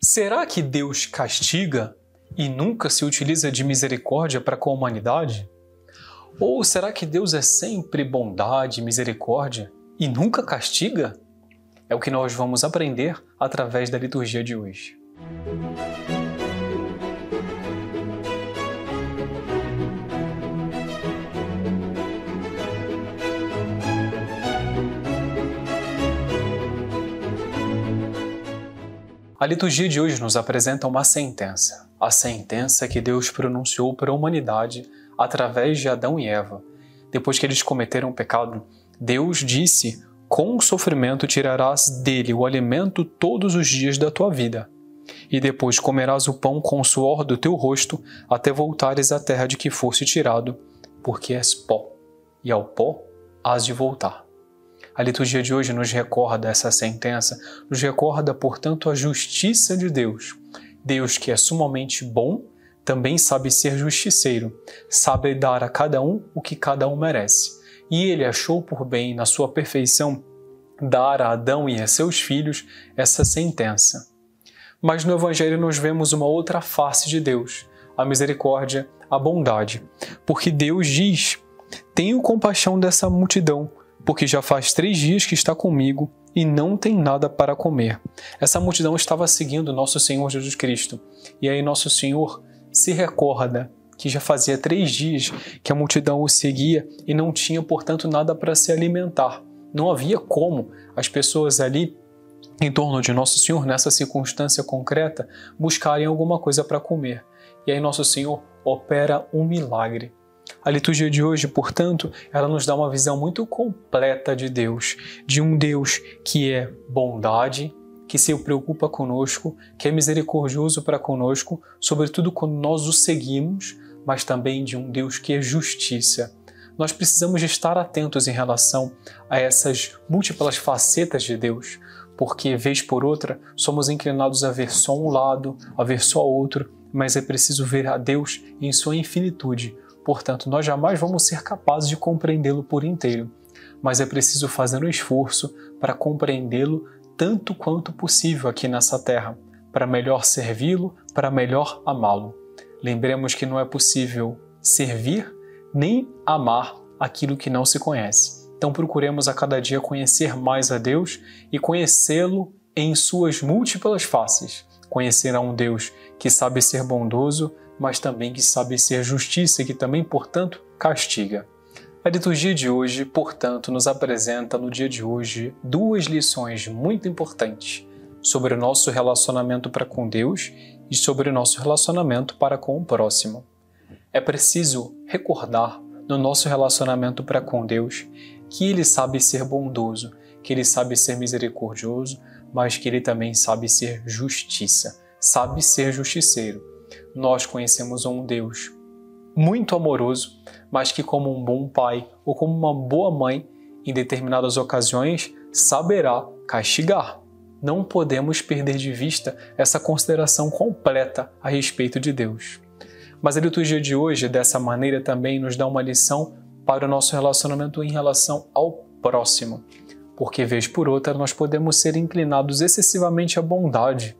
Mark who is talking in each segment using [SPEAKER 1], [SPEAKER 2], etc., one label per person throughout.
[SPEAKER 1] Será que Deus castiga e nunca se utiliza de misericórdia para com a humanidade? Ou será que Deus é sempre bondade e misericórdia e nunca castiga? É o que nós vamos aprender através da liturgia de hoje. A liturgia de hoje nos apresenta uma sentença, a sentença que Deus pronunciou para a humanidade através de Adão e Eva. Depois que eles cometeram o pecado, Deus disse: com sofrimento tirarás dele o alimento todos os dias da tua vida, e depois comerás o pão com o suor do teu rosto, até voltares à terra de que foste tirado, porque és pó, e ao pó hás de voltar. A liturgia de hoje nos recorda essa sentença, nos recorda, portanto, a justiça de Deus. Deus, que é sumamente bom, também sabe ser justiceiro, sabe dar a cada um o que cada um merece. E Ele achou por bem, na sua perfeição, dar a Adão e a seus filhos essa sentença. Mas no Evangelho nós vemos uma outra face de Deus, a misericórdia, a bondade. Porque Deus diz: tenho compaixão dessa multidão, porque já faz 3 dias que está comigo e não tem nada para comer. Essa multidão estava seguindo nosso Senhor Jesus Cristo. E aí nosso Senhor se recorda que já fazia 3 dias que a multidão o seguia e não tinha, portanto, nada para se alimentar. Não havia como as pessoas ali em torno de nosso Senhor, nessa circunstância concreta, buscarem alguma coisa para comer. E aí nosso Senhor opera um milagre. A liturgia de hoje, portanto, ela nos dá uma visão muito completa de Deus, de um Deus que é bondade, que se preocupa conosco, que é misericordioso para conosco, sobretudo quando nós o seguimos, mas também de um Deus que é justiça. Nós precisamos estar atentos em relação a essas múltiplas facetas de Deus, porque, vez por outra, somos inclinados a ver só um lado, a ver só outro, mas é preciso ver a Deus em sua infinitude. Portanto, nós jamais vamos ser capazes de compreendê-lo por inteiro, mas é preciso fazer um esforço para compreendê-lo tanto quanto possível aqui nessa terra, para melhor servi-lo, para melhor amá-lo. Lembremos que não é possível servir nem amar aquilo que não se conhece. Então procuremos a cada dia conhecer mais a Deus e conhecê-lo em suas múltiplas faces. Conhecer a um Deus que sabe ser bondoso, mas também que sabe ser justiça e que também, portanto, castiga. A liturgia de hoje, portanto, nos apresenta no dia de hoje 2 lições muito importantes sobre o nosso relacionamento para com Deus e sobre o nosso relacionamento para com o próximo. É preciso recordar no nosso relacionamento para com Deus que Ele sabe ser bondoso, que Ele sabe ser misericordioso, mas que Ele também sabe ser justiça, sabe ser justiceiro. Nós conhecemos um Deus muito amoroso, mas que, como um bom pai ou como uma boa mãe, em determinadas ocasiões, saberá castigar. Não podemos perder de vista essa consideração completa a respeito de Deus. Mas a liturgia de hoje, dessa maneira, também nos dá uma lição para o nosso relacionamento em relação ao próximo. Porque, vez por outra, nós podemos ser inclinados excessivamente à bondade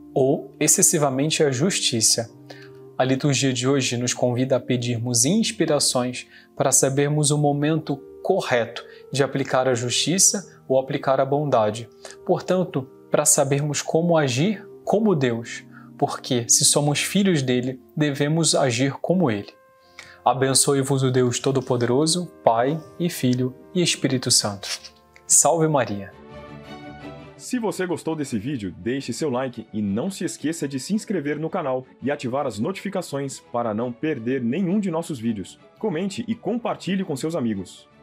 [SPEAKER 1] ou excessivamente à justiça. A liturgia de hoje nos convida a pedirmos inspirações para sabermos o momento correto de aplicar a justiça ou aplicar a bondade. Portanto, para sabermos como agir como Deus, porque se somos filhos dele, devemos agir como ele. Abençoe-vos o Deus Todo-Poderoso, Pai e Filho e Espírito Santo. Salve Maria!
[SPEAKER 2] Se você gostou desse vídeo, deixe seu like e não se esqueça de se inscrever no canal e ativar as notificações para não perder nenhum de nossos vídeos. Comente e compartilhe com seus amigos.